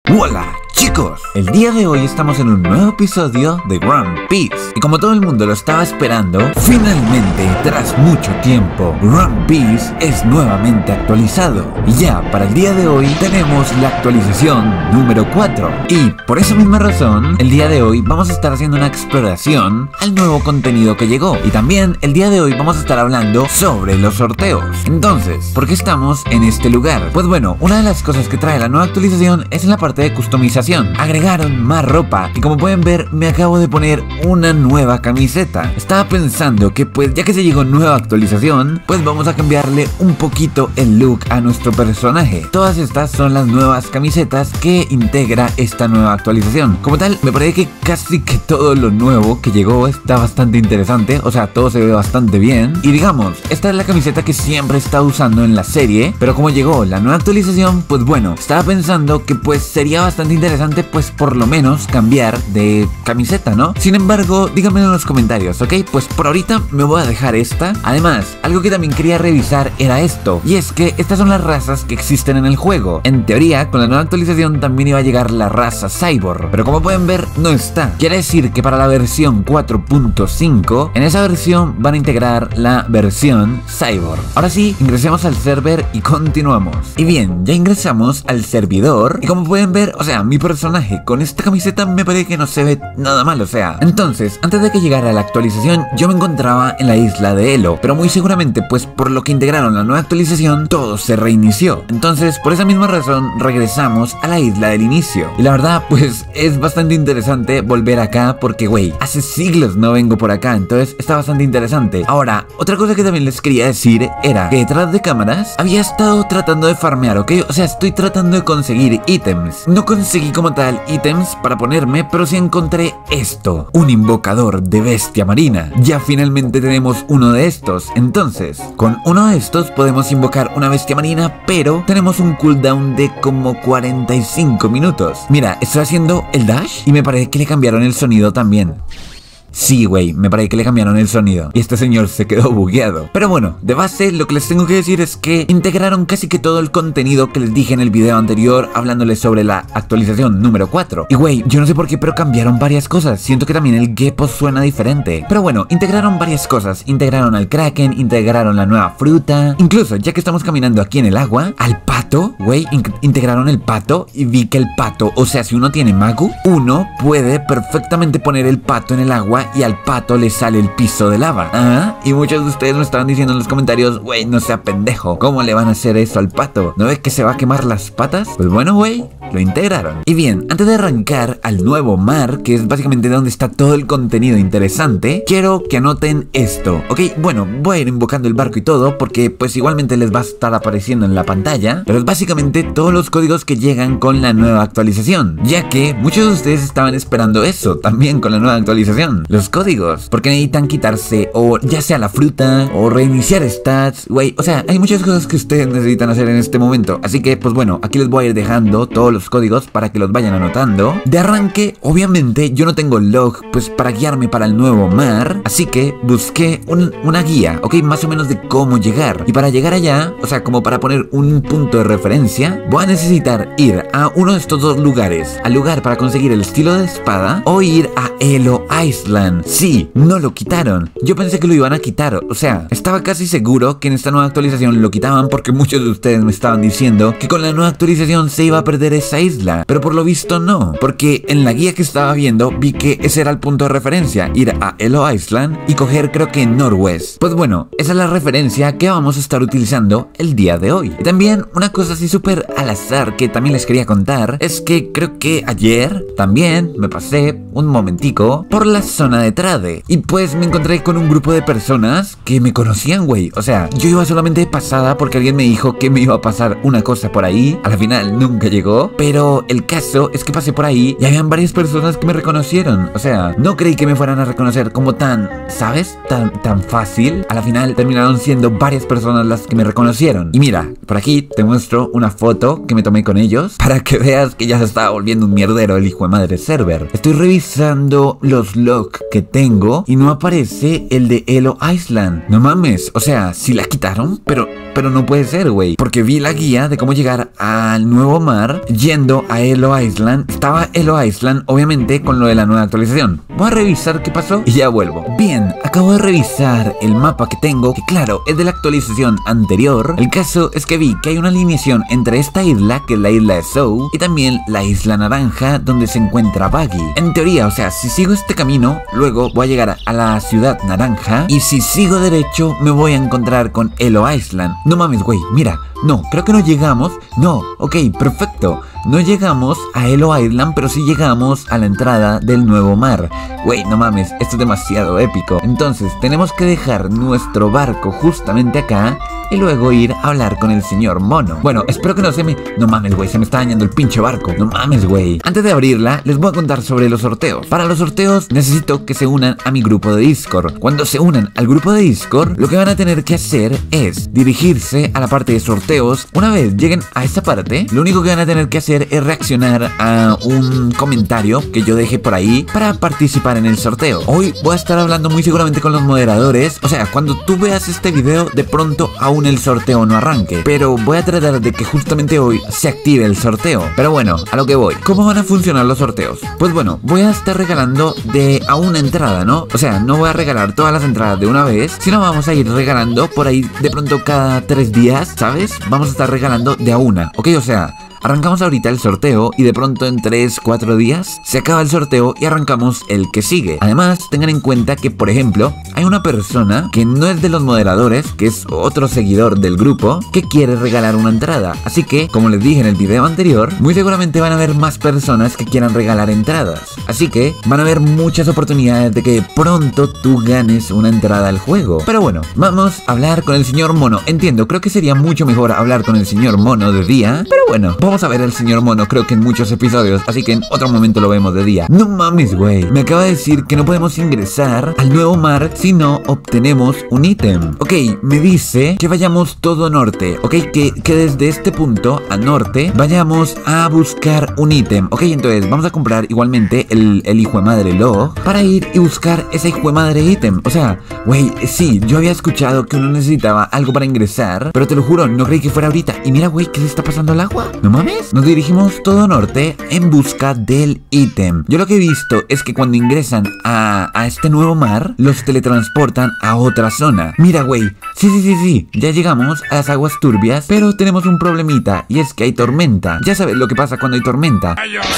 Hola chicos, el día de hoy estamos en un nuevo episodio de One Piece. Y como todo el mundo lo estaba esperando, finalmente, tras mucho tiempo, One Piece es nuevamente actualizado. Y ya, para el día de hoy, tenemos la actualización número 4. Y por esa misma razón, el día de hoy vamos a estar haciendo una exploración al nuevo contenido que llegó. Y también, el día de hoy vamos a estar hablando sobre los sorteos. Entonces, ¿por qué estamos en este lugar? Pues bueno, una de las cosas que trae la nueva actualización es en la parte de customización. Agregaron más ropa y como pueden ver me acabo de poner una nueva camiseta. Estaba pensando que pues ya que se llegó nueva actualización, pues vamos a cambiarle un poquito el look a nuestro personaje. Todas estas son las nuevas camisetas que integra esta nueva actualización. Como tal, me parece que casi que todo lo nuevo que llegó está bastante interesante, o sea, todo se ve bastante bien. Y digamos, esta es la camiseta que siempre he estado usando en la serie, pero como llegó la nueva actualización, pues bueno, estaba pensando que pues sería bastante interesante pues por lo menos cambiar de camiseta, ¿no? Sin embargo, díganme en los comentarios, ¿ok? Pues por ahorita me voy a dejar esta. Además, algo que también quería revisar era esto, y es que estas son las razas que existen en el juego. En teoría, con la nueva actualización también iba a llegar la raza Cyborg, pero como pueden ver, no está. Quiere decir que para la versión 4.5, en esa versión van a integrar la versión Cyborg. Ahora sí, ingresemos al server y continuamos. Y bien, ya ingresamos al servidor, y como pueden ver, o sea, mi personaje con esta camiseta me parece que no se ve nada mal, o sea. Entonces, antes de que llegara la actualización, yo me encontraba en la isla de Elo, pero muy seguramente, pues por lo que integraron la nueva actualización, todo se reinició. Entonces, por esa misma razón, regresamos a la isla del inicio. Y la verdad, pues es bastante interesante volver acá porque, güey, hace siglos no vengo por acá, entonces está bastante interesante. Ahora, otra cosa que también les quería decir era que detrás de cámaras había estado tratando de farmear, ¿ok? O sea, estoy tratando de conseguir ítems. No conseguí como tal ítems para ponerme, pero sí encontré esto, un invocador de bestia marina. Ya finalmente tenemos uno de estos. Entonces, con uno de estos podemos invocar una bestia marina, pero tenemos un cooldown de como 45 minutos. Mira, estoy haciendo el dash y me parece que le cambiaron el sonido también. Sí, güey, me parece que le cambiaron el sonido y este señor se quedó bugueado. Pero bueno, de base lo que les tengo que decir es que integraron casi que todo el contenido que les dije en el video anterior hablándoles sobre la actualización número 4. Y güey, yo no sé por qué, pero cambiaron varias cosas. Siento que también el Geppo suena diferente. Pero bueno, integraron varias cosas. Integraron al Kraken, integraron la nueva fruta. Incluso, ya que estamos caminando aquí en el agua, al pato, güey, integraron el pato y vi que el pato, o sea, si uno tiene Magu, uno puede perfectamente poner el pato en el agua y al pato le sale el piso de lava. Y muchos de ustedes me estaban diciendo en los comentarios, güey, no sea pendejo, ¿cómo le van a hacer eso al pato? ¿No ves que se va a quemar las patas? Pues bueno, güey, lo integraron. Y bien, antes de arrancar al nuevo mar, que es básicamente donde está todo el contenido interesante, quiero que anoten esto, ¿ok? Bueno, voy a ir invocando el barco y todo, porque pues igualmente les va a estar apareciendo en la pantalla, pero es básicamente todos los códigos que llegan con la nueva actualización, ya que muchos de ustedes estaban esperando eso también con la nueva actualización. Los códigos, porque necesitan quitarse o ya sea la fruta o reiniciar stats, güey, o sea, hay muchas cosas que ustedes necesitan hacer en este momento, así que pues bueno, aquí les voy a ir dejando todos los códigos para que los vayan anotando. De arranque, obviamente yo no tengo log pues para guiarme para el nuevo mar, así que busqué una guía, ok, más o menos de cómo llegar, y para llegar allá, o sea, como para poner un punto de referencia, voy a necesitar ir a uno de estos dos lugares, al lugar para conseguir el estilo de espada o ir a Elo Island. Sí, no lo quitaron. Yo pensé que lo iban a quitar, o sea, estaba casi seguro que en esta nueva actualización lo quitaban porque muchos de ustedes me estaban diciendo que con la nueva actualización se iba a perder esa isla, pero por lo visto no, porque en la guía que estaba viendo vi que ese era el punto de referencia, ir a Elo Island y coger creo que Northwest. Pues bueno, esa es la referencia que vamos a estar utilizando el día de hoy. Y también una cosa así súper al azar que también les quería contar es que creo que ayer también me pasé un momentico por la zona de Trade y pues me encontré con un grupo de personas que me conocían, güey. O sea, yo iba solamente de pasada porque alguien me dijo que me iba a pasar una cosa por ahí. A la final nunca llegó, pero el caso es que pasé por ahí y habían varias personas que me reconocieron. O sea, no creí que me fueran a reconocer como tan, ¿sabes? Tan fácil. A la final terminaron siendo varias personas las que me reconocieron. Y mira, por aquí te muestro una foto que me tomé con ellos para que veas que ya se estaba volviendo un mierdero el hijo de madre server. Estoy revisando los logs que tengo y no aparece el de Elo Island. No mames, o sea, sí la quitaron, pero no puede ser, güey, porque vi la guía de cómo llegar al nuevo mar y yendo a Elo Island. Estaba Elo Island, obviamente, con lo de la nueva actualización. Voy a revisar qué pasó y ya vuelvo. Bien, acabo de revisar el mapa que tengo, que claro, es de la actualización anterior. El caso es que vi que hay una alineación entre esta isla, que es la isla de Zou, y también la isla naranja, donde se encuentra Buggy. En teoría, o sea, si sigo este camino, luego voy a llegar a la ciudad naranja, y si sigo derecho, me voy a encontrar con Elo Island. No mames, güey, mira. No, creo que no llegamos. No, ok, perfecto. No llegamos a Elo Island, pero sí llegamos a la entrada del nuevo mar. Güey, no mames, esto es demasiado épico. Entonces, tenemos que dejar nuestro barco justamente acá y luego ir a hablar con el señor mono. Bueno, espero que no se me... No mames, güey, se me está dañando el pinche barco. No mames, güey. Antes de abrirla, les voy a contar sobre los sorteos. Para los sorteos, necesito que se unan a mi grupo de Discord. Cuando se unan al grupo de Discord, lo que van a tener que hacer es dirigirse a la parte de sorteos. Una vez lleguen a esta parte, lo único que van a tener que hacer es reaccionar a un comentario que yo dejé por ahí para participar en el sorteo. Hoy voy a estar hablando muy seguramente con los moderadores. O sea, cuando tú veas este video, de pronto aún el sorteo no arranque, pero voy a tratar de que justamente hoy se active el sorteo. Pero bueno, a lo que voy. ¿Cómo van a funcionar los sorteos? Pues bueno, voy a estar regalando a una entrada, ¿no? O sea, no voy a regalar todas las entradas de una vez, sino vamos a ir regalando por ahí de pronto cada 3 días, ¿sabes? Vamos a estar regalando de a una, ¿ok? O sea, arrancamos ahorita el sorteo y de pronto en 3-4 días se acaba el sorteo y arrancamos el que sigue. Además, tengan en cuenta que, por ejemplo, hay una persona que no es de los moderadores, que es otro seguidor del grupo, que quiere regalar una entrada. Así que, como les dije en el video anterior, muy seguramente van a haber más personas que quieran regalar entradas. Así que van a haber muchas oportunidades de que pronto tú ganes una entrada al juego. Pero bueno, vamos a hablar con el señor mono. Entiendo, creo que sería mucho mejor hablar con el señor mono de día, pero bueno, vamos a ver al señor mono, creo que en muchos episodios, así que en otro momento lo vemos de día. No mames, güey, me acaba de decir que no podemos ingresar al nuevo mar si no obtenemos un ítem. Ok, me dice que vayamos todo norte, ok, que desde este punto a norte vayamos a buscar un ítem. Ok, entonces vamos a comprar igualmente el hijo de madre log para ir y buscar ese hijo de madre ítem. O sea, güey, sí, yo había escuchado que uno necesitaba algo para ingresar, pero te lo juro, no creí que fuera ahorita. Y mira, güey, ¿qué le está pasando al agua? No mames. Nos dirigimos todo norte en busca del ítem. Yo lo que he visto es que cuando ingresan a este nuevo mar, los teletransportan a otra zona. Mira, güey, sí, ya llegamos a las aguas turbias, pero tenemos un problemita, y es que hay tormenta. Ya sabes lo que pasa cuando hay tormenta.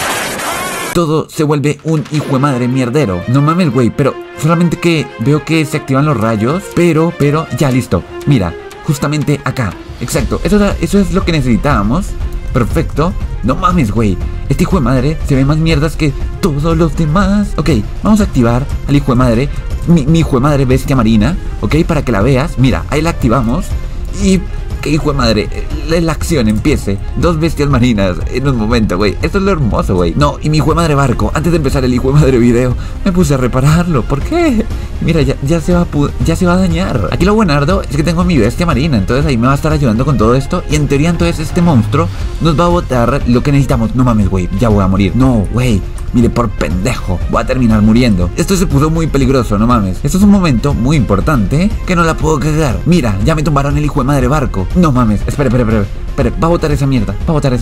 Todo se vuelve un hijo de madre mierdero. No mames, güey, pero solamente que veo que se activan los rayos, pero, ya listo. Mira, justamente acá. Exacto, eso es lo que necesitábamos. Perfecto. No mames, güey. Este hijo de madre se ve más mierdas que todos los demás. Ok, vamos a activar al hijo de madre. Mi hijo de madre bestia marina. Ok, para que la veas. Mira, ahí la activamos. Y que hijo de madre, la acción empiece. 2 bestias marinas en un momento, güey. Esto es lo hermoso, güey. No, y mi hijo de madre barco. Antes de empezar el hijo de madre video, me puse a repararlo. ¿Por qué? Mira, ya se va a dañar. Aquí lo buenardo es que tengo mi bestia marina, entonces ahí me va a estar ayudando con todo esto. Y en teoría entonces este monstruo nos va a botar lo que necesitamos. No mames, güey, ya voy a morir. No, güey, mire, por pendejo, voy a terminar muriendo. Esto se puso muy peligroso, no mames. Esto es un momento muy importante que no la puedo cagar. Mira, ya me tumbaron el hijo de madre barco. No mames, espere, va a botar esa mierda,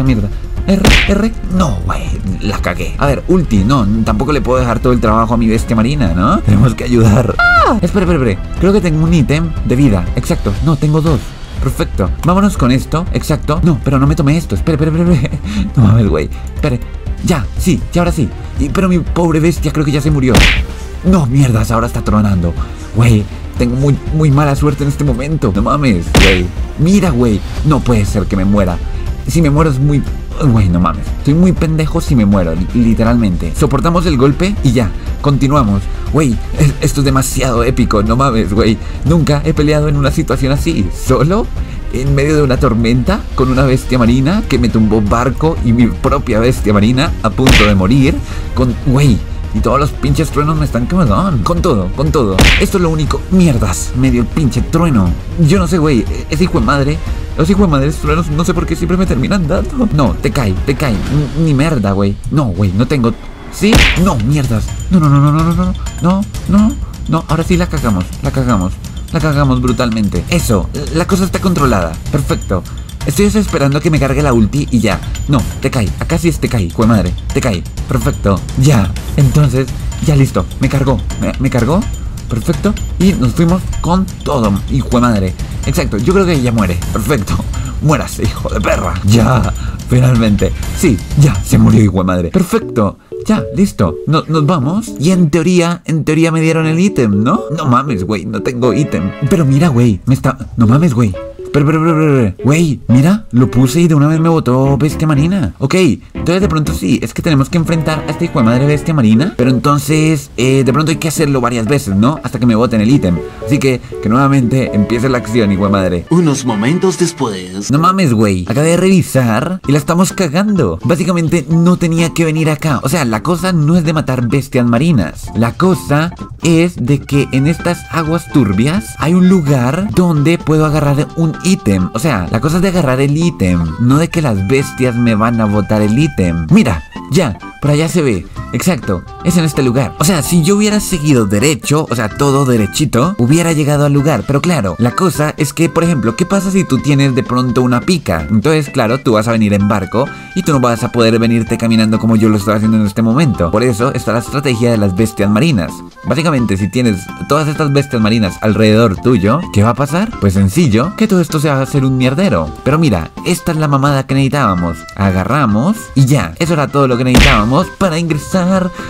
R, no, güey, la cagué. A ver, ulti, no, tampoco le puedo dejar todo el trabajo a mi bestia marina, ¿no? Tenemos que ayudar. Espere, creo que tengo un ítem de vida, exacto, no, tengo 2. Perfecto, vámonos con esto, exacto. No, pero no me tomé esto, espere. No mames, güey, espere. Ya, sí, ya ahora sí. Pero mi pobre bestia creo que ya se murió. No, mierdas, ahora está tronando. Güey, tengo muy mala suerte en este momento. No mames, güey. Mira, güey, no puede ser que me muera. Si me muero es muy... Güey, no mames. Estoy muy pendejo si me muero, literalmente. Soportamos el golpe y ya, continuamos. Güey, esto es demasiado épico, no mames, güey. Nunca he peleado en una situación así. Solo en medio de una tormenta con una bestia marina que me tumbó barco y mi propia bestia marina a punto de morir. Güey, y todos los pinches truenos me están quemando. Con todo. Esto es lo único. Mierdas, medio el pinche trueno. Yo no sé, güey, ese hijo de madre. Los hijos de madres truenos no sé por qué siempre me terminan dando. No, te cae. Ni mierda, güey. No, güey, no tengo... ¿Sí? No, mierdas. No, ahora sí la cagamos brutalmente. Eso, la cosa está controlada. Perfecto. Estoy esperando a que me cargue la ulti y ya. No, te cae. Acá sí es te cae, jue madre. Te cae. Perfecto. Ya. Entonces, ya listo. Me cargó. ¿Me cargó? Perfecto. Y nos fuimos con todo, hijo de madre. Exacto, yo creo que ella muere. Perfecto. Muérase, hijo de perra. Ya, finalmente. Sí, ya, se murió, hijo de madre. Perfecto. Ya, listo. Nos vamos. Y en teoría me dieron el ítem, ¿no? No mames, güey, no tengo ítem. Pero mira, güey, no mames, güey. Pero, güey, mira, lo puse y de una vez me botó bestia marina. Ok, entonces de pronto sí, es que tenemos que enfrentar a este hijo de madre bestia marina. Pero entonces, de pronto hay que hacerlo varias veces, ¿no? Hasta que me boten el ítem. Así que nuevamente empiece la acción, hijo de madre. Unos momentos después. No mames, güey, acabé de revisar y la estamos cagando. Básicamente no tenía que venir acá. O sea, la cosa no es de matar bestias marinas. La cosa es de que en estas aguas turbias hay un lugar donde puedo agarrar un ítem. O sea, la cosa es de agarrar el ítem, no de que las bestias me van a botar el ítem. Mira, ya, por allá se ve. Exacto, es en este lugar. O sea, si yo hubiera seguido derecho, o sea, todo derechito, hubiera llegado al lugar. Pero claro, la cosa es que, por ejemplo, ¿qué pasa si tú tienes de pronto una pica? Entonces, claro, tú vas a venir en barco y tú no vas a poder venirte caminando como yo lo estoy haciendo en este momento. Por eso está la estrategia de las bestias marinas. Básicamente, si tienes todas estas bestias marinas alrededor tuyo, ¿qué va a pasar? Pues sencillo, que todo esto se va a hacer un mierdero. Pero mira, esta es la mamada que necesitábamos. Agarramos y ya, eso era todo lo que necesitábamos para ingresar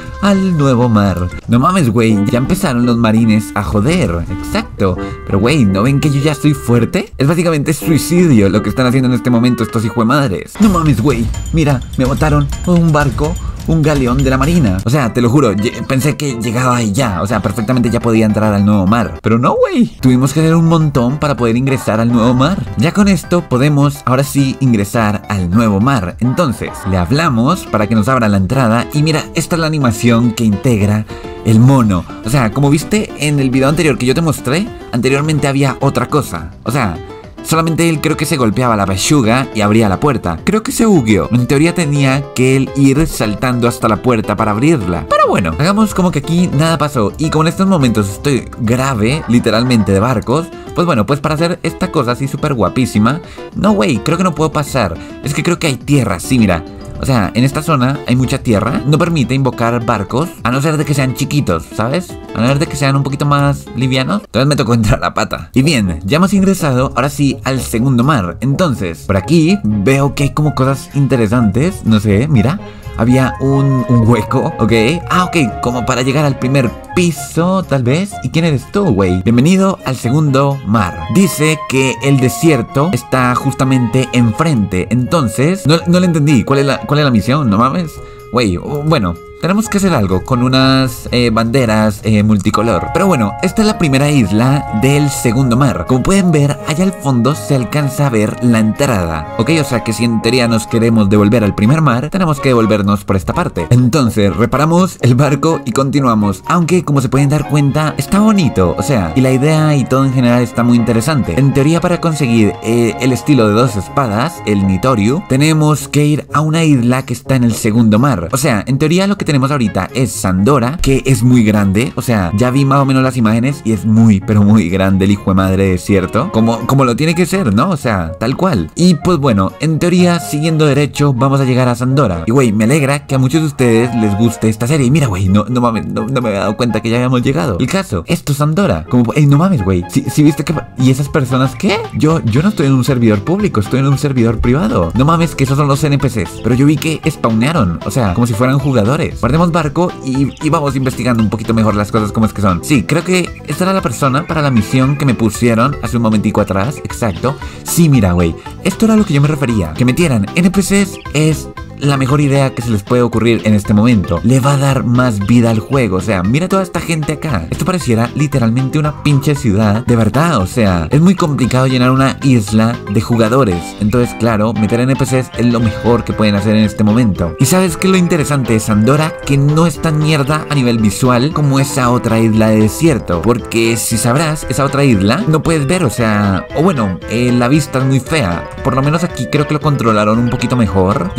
al nuevo mar. No mames, güey, ya empezaron los marines a joder. Exacto. Pero güey, ¿no ven que yo ya estoy fuerte? Es básicamente suicidio lo que están haciendo en este momento estos hijuemadres. No mames, güey, mira, me botaron un barco, un galeón de la marina. O sea, te lo juro, pensé que llegaba ahí ya. O sea, perfectamente ya podía entrar al nuevo mar. Pero no, güey. Tuvimos que hacer un montón para poder ingresar al nuevo mar. Ya con esto podemos, ahora sí, ingresar al nuevo mar. Entonces, le hablamos para que nos abra la entrada. Y mira, esta es la animación que integra el mono. O sea, como viste en el video anterior que yo te mostré, anteriormente había otra cosa. O sea, solamente él creo que se golpeaba la pechuga y abría la puerta. Creo que se bugueó. En teoría tenía que él ir saltando hasta la puerta para abrirla. Pero bueno, hagamos como que aquí nada pasó. Y como en estos momentos estoy grave, literalmente de barcos, pues bueno, pues para hacer esta cosa así súper guapísima. No, güey, creo que no puedo pasar. Es que creo que hay tierra, sí, mira. O sea, en esta zona hay mucha tierra. No permite invocar barcos, a no ser de que sean chiquitos, ¿sabes? A no ser de que sean un poquito más livianos. Entonces me tocó entrar a la pata. Y bien, ya hemos ingresado, ahora sí, al segundo mar. Entonces, por aquí veo que hay como cosas interesantes. No sé, mira. Había un hueco, ¿ok? Ah, ok, como para llegar al primer piso, tal vez. ¿Y quién eres tú, güey? Bienvenido al segundo mar. Dice que el desierto está justamente enfrente. Entonces, no le entendí. ¿Cuál es la misión? No mames. Güey, bueno, tenemos que hacer algo con unas banderas multicolor. Pero bueno, esta es la primera isla del segundo mar. Como pueden ver, allá al fondo se alcanza a ver la entrada. Ok, o sea que si en teoría nos queremos devolver al primer mar, tenemos que devolvernos por esta parte. Entonces, reparamos el barco y continuamos. Aunque, como se pueden dar cuenta, está bonito. O sea, y la idea y todo en general está muy interesante. En teoría, para conseguir el estilo de 2 espadas, el Nitoryu, tenemos que ir a una isla que está en el segundo mar. O sea, en teoría lo que tenemos ahorita es Sandora, que es muy grande. O sea, ya vi más o menos las imágenes y es muy, pero muy grande el hijo de madre desierto. Como lo tiene que ser, ¿no? O sea, tal cual. Y pues bueno, en teoría, siguiendo derecho, vamos a llegar a Sandora. Y güey, me alegra que a muchos de ustedes les guste esta serie. Y mira, güey, no mames, no me había dado cuenta que ya habíamos llegado. El caso, esto es Sandora. Como, no mames, güey. Si viste que... ¿Y esas personas qué? Yo no estoy en un servidor público, estoy en un servidor privado. No mames, que esos son los NPCs. Pero yo vi que spawnearon. O sea, como si fueran jugadores. Guardemos barco y vamos investigando un poquito mejor las cosas como es que son. Sí, creo que esta era la persona para la misión que me pusieron hace un momentico atrás. Exacto. Sí, mira, güey. Esto era a lo que yo me refería. Que metieran NPCs es la mejor idea que se les puede ocurrir en este momento. Le va a dar más vida al juego. O sea, mira toda esta gente acá. Esto pareciera literalmente una pinche ciudad. De verdad, o sea, es muy complicado llenar una isla de jugadores. Entonces, claro, meter NPCs es lo mejor que pueden hacer en este momento. Y ¿sabes qué es lo interesante de Sandora? Que no es tan mierda a nivel visual como esa otra isla de desierto. Porque si sabrás, esa otra isla no puedes ver, o sea... O bueno, la vista es muy fea. Por lo menos aquí creo que lo controlaron un poquito mejor. Y todo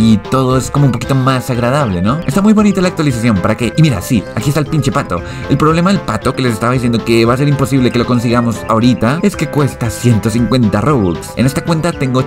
todo es como un poquito más agradable, ¿no? Está muy bonita la actualización, ¿para qué? Y mira, sí, aquí está el pinche pato. El problema del pato, que les estaba diciendo que va a ser imposible que lo consigamos ahorita, es que cuesta 150 Robux. En esta cuenta tengo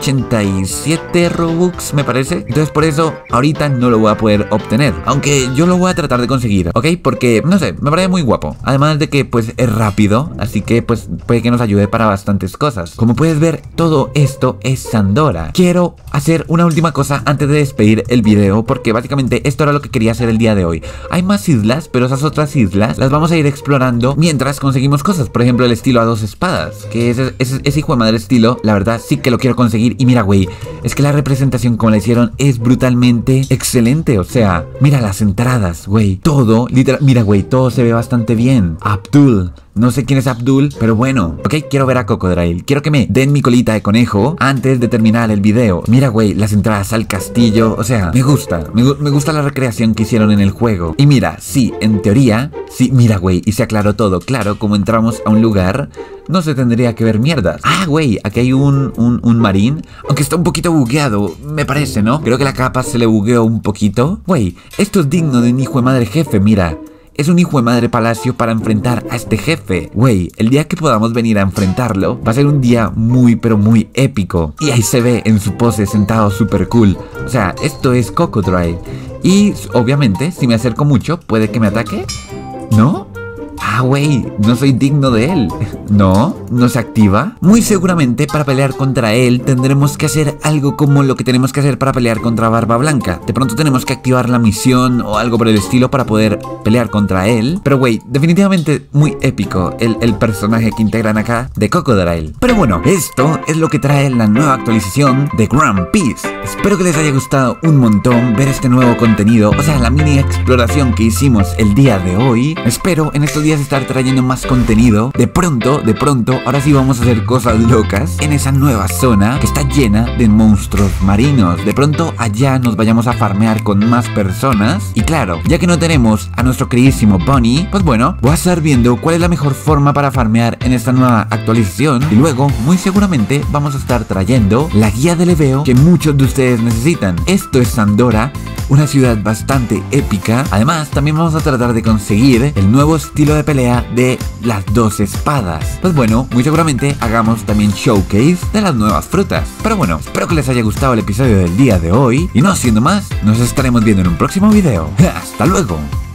87 Robux, me parece. Entonces por eso ahorita no lo voy a poder obtener, aunque yo lo voy a tratar de conseguir, ¿ok? Porque, no sé, me parece muy guapo. Además de que pues es rápido, así que pues puede que nos ayude para bastantes cosas. Como puedes ver, todo esto es Sandora. Quiero hacer una última cosa antes de despedir el video, porque básicamente esto era lo que quería hacer el día de hoy. Hay más islas, pero esas otras islas las vamos a ir explorando mientras conseguimos cosas. Por ejemplo, el estilo a 2 espadas, que ese hijo de madre estilo, la verdad sí que lo quiero conseguir. Y mira, güey, es que la representación como la hicieron es brutalmente excelente. O sea, mira las entradas, güey, todo, literal, mira, güey, todo se ve bastante bien. Abdul, no sé quién es Abdul, pero bueno, ok, quiero ver a Cocodrile. Quiero que me den mi colita de conejo antes de terminar el video. Mira, güey, las entradas al castillo, o sea, me gusta la recreación que hicieron en el juego. Y mira, sí, en teoría, sí, mira, güey, y se aclaró todo. Claro, como entramos a un lugar, no se tendría que ver mierdas. Ah, güey, aquí hay un marín, aunque está un poquito bugueado, me parece, ¿no? Creo que la capa se le bugueó un poquito. Güey, esto es digno de un hijo de madre jefe, mira. Es un hijo de madre palacio para enfrentar a este jefe. Güey, el día que podamos venir a enfrentarlo va a ser un día muy pero muy épico. Y ahí se ve en su pose sentado súper cool. O sea, esto es Cocodrile. Y obviamente, si me acerco mucho, puede que me ataque. ¿No? Ah, güey, no soy digno de él. No, no se activa. Muy seguramente para pelear contra él tendremos que hacer algo como lo que tenemos que hacer para pelear contra Barba Blanca. De pronto tenemos que activar la misión o algo por el estilo para poder pelear contra él. Pero güey, definitivamente muy épico el personaje que integran acá de Cocodrile. Pero bueno, esto es lo que trae la nueva actualización de Grand Peace. Espero que les haya gustado un montón ver este nuevo contenido, o sea, la mini exploración que hicimos el día de hoy. Espero en estos días estar trayendo más contenido. De pronto, ahora sí vamos a hacer cosas locas en esa nueva zona que está llena de monstruos marinos. De pronto allá nos vayamos a farmear con más personas. Y claro, ya que no tenemos a nuestro queridísimo Bunny, pues bueno, voy a estar viendo cuál es la mejor forma para farmear en esta nueva actualización. Y luego, muy seguramente, vamos a estar trayendo la guía de leveo que muchos de ustedes necesitan. Esto es Sandora, una ciudad bastante épica. Además, también vamos a tratar de conseguir el nuevo estilo de pelea de las 2 espadas. Pues bueno, muy seguramente hagamos también showcase de las nuevas frutas. Pero bueno, espero que les haya gustado el episodio del día de hoy. Y no siendo más, nos estaremos viendo en un próximo video. ¡Hasta luego!